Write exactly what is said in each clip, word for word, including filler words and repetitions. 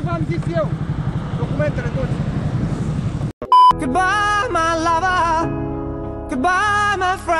v-am zis eu. Documentele toți. Goodbye, my lover. Goodbye, my friend.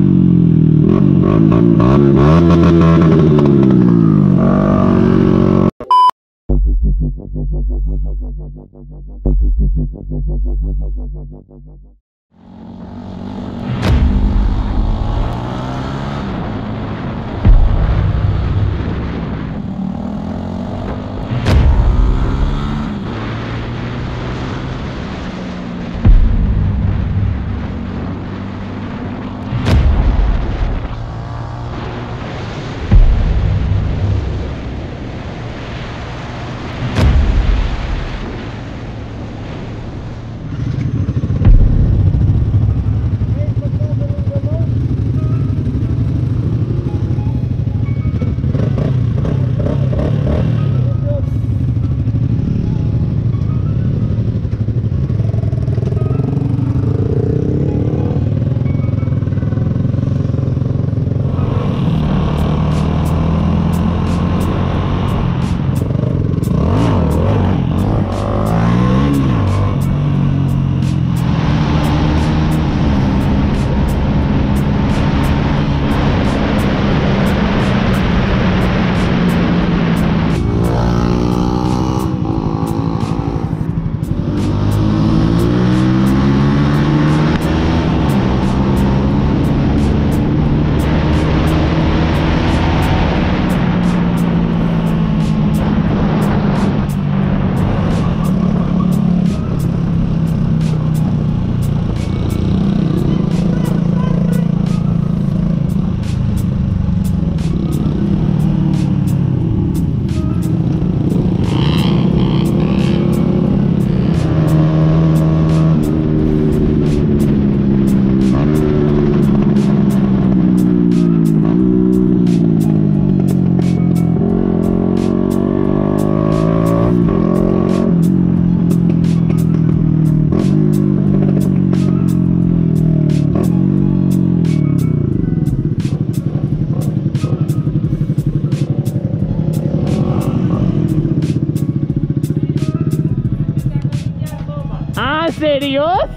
Serios?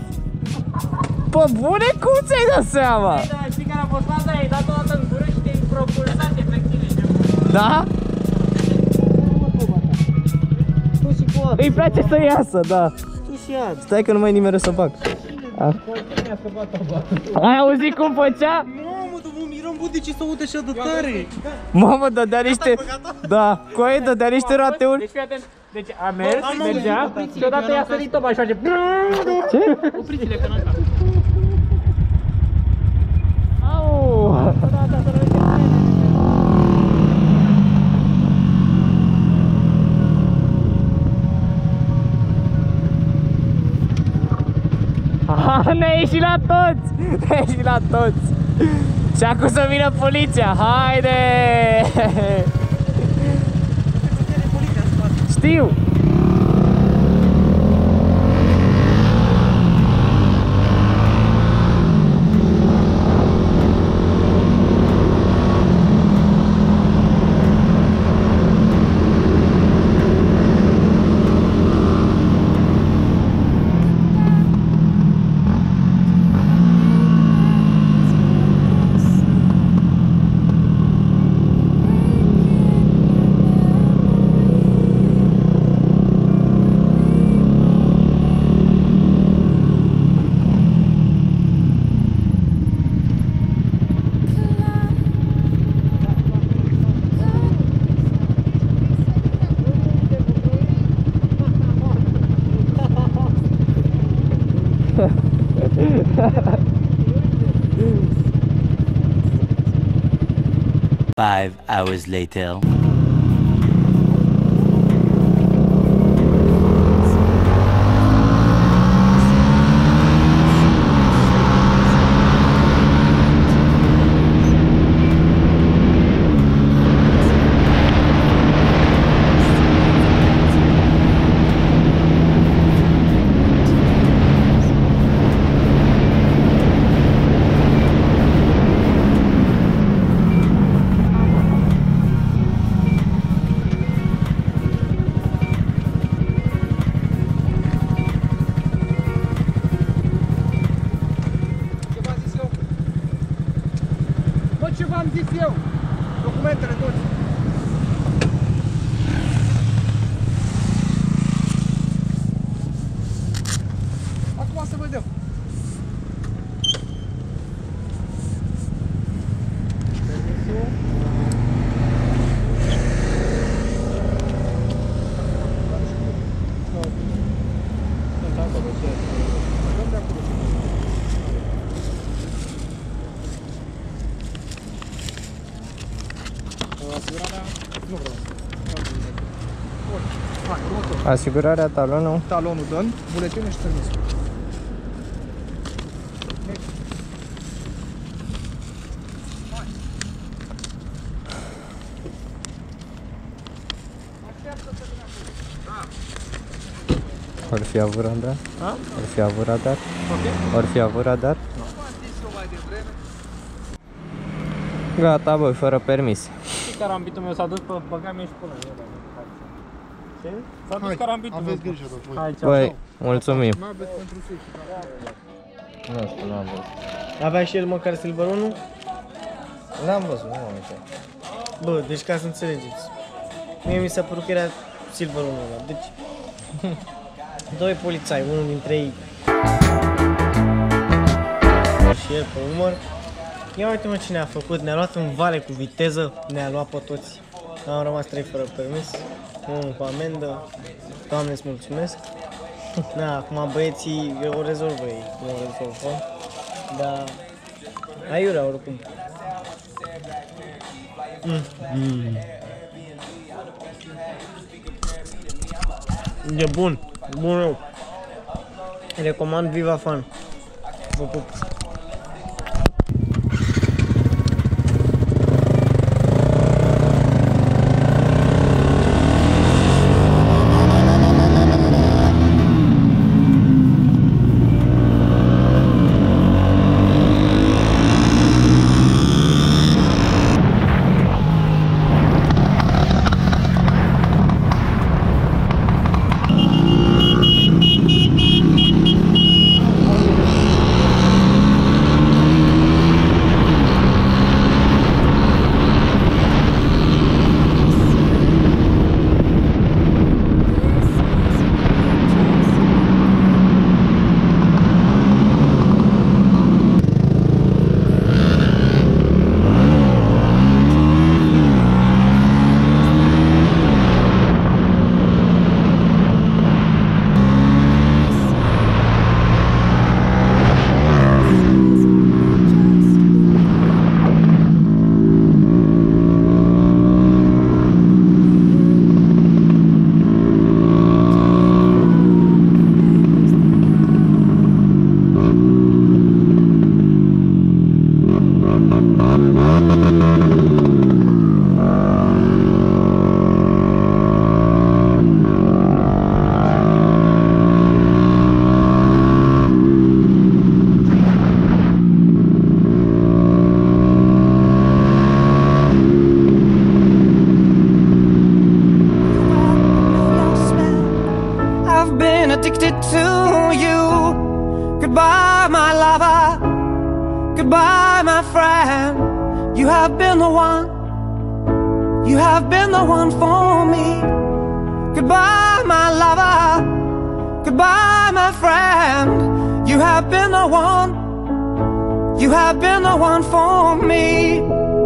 Pe bune? Cum ți-ai dat seama? Da, știi care a fost faza? Ai dat o dată în gură și te-ai propulsat efectiv. Da? Îi place să iasă, da. Stai că nu mai nimeri să fac. Ai auzit cum făcea? Mamă, eram bă, de ce se aude așa de tare? Mamă, dădea niște... Da, coaie, dădea niște rateuri. Deci fii atent. Deci a mers, mergea și odată i-a sărit toba și face... Ce? Opriți-le că n-asta. Au! Aha, ne-a ieșit la toți! Ne-a ieșit la toți! Și acum să vină poliția! Haide! Știu! Five hours later. Nu vreau. Hai, următor. Asigurarea, talonul. Talonul dăm, buletine și permisul. Or fi avut radar? A? Or fi avut radar? Ok. Or fi avut radar? Nu. M-am zis eu mai devreme. Gata, băi, fără permis. Și carambitul meu s-a dus pe băga mea și până. Ce? S-a dus carambitul meu. Aveți grijă de voi. Hai, ceau. Băi, mulțumim. N-aveți pentru sushi. Nu știu, n-am văzut. Avea și el măcar Silver unu? N-am văzut, nu am uitat. Bă, deci ca să înțelegeți. Mie mi s-a părut că era Silver unu ăla. Deci, doi polițai, unul dintre ei și el pe umăr. Ia uite mă cine a făcut, ne-a luat în vale cu viteză, ne-a luat pe toți. Am rămas trei fără permis, unul cu amendă. Doamne, îți mulțumesc. Da, acum băieții o rezolvă ei, nu o rezolvă. Dar aiurea oricum. Mm. Mm. E bun, bun rău. Recomand Viva Fan. Vă pup. addicted to you. Goodbye, my lover. Goodbye, my friend. You have been the one. You have been the one for me. Goodbye, my lover. Goodbye, my friend. You have been the one. You have been the one for me.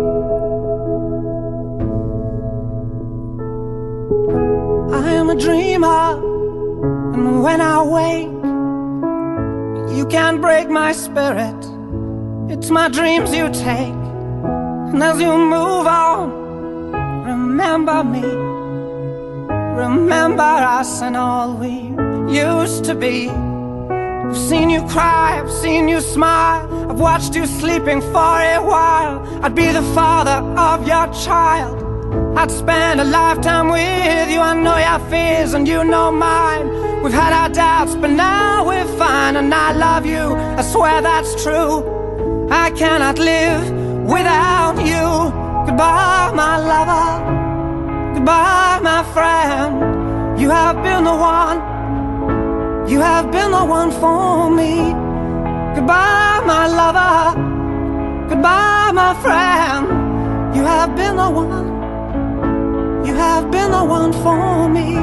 I am a dreamer, and when I wake, you can't break my spirit. It's my dreams you take, and as you move on, remember me. Remember us and all we used to be. I've seen you cry, I've seen you smile, I've watched you sleeping for a while. I'd be the father of your child. I'd spend a lifetime with you. I know your fears and you know mine. We've had our doubts, but now we're fine. And I love you, I swear that's true. I cannot live without you. Goodbye, my lover. Goodbye, my friend. You have been the one. You have been the one for me. Goodbye, my lover. Goodbye, my friend. You have been the one. You have been the one for me.